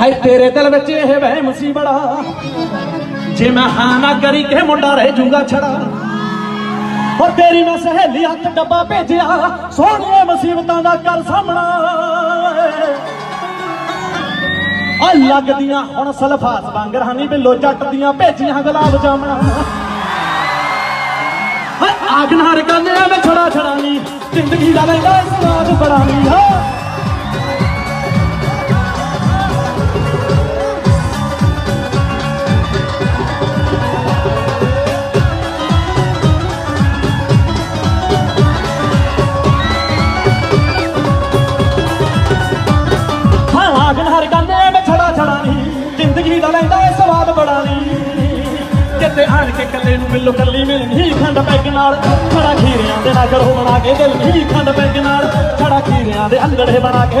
हाय तेरे दिल विच यह वहम सी बड़ा, जे मैं हाँ ना करी के मुंडा रह जूंगा छड़ा। और तेरी मैं सहेली हथ डब्बा भेजिया, सोहणिए मुसीबतां दा कर सामना। लगदियां हुण सलफास वांग रानी बिलो जट दियां भेजियां गुलाब जामना। आग नार करने में छड़ा छड़ानी, जिंदगी दा लैंदा स्वाद बड़ानी। आग नार करने में छड़ा छड़ानी, जिंदगी दा लैंदा स्वाद बड़ानी। जिते आन के कले नूं मिलो कली मिलनी, खंड पैग नाल छड़ा खीरियां दे ना करो बना के दिल नी। खंड पैग नाल छड़ा खीरियां दे अंगड़े बना के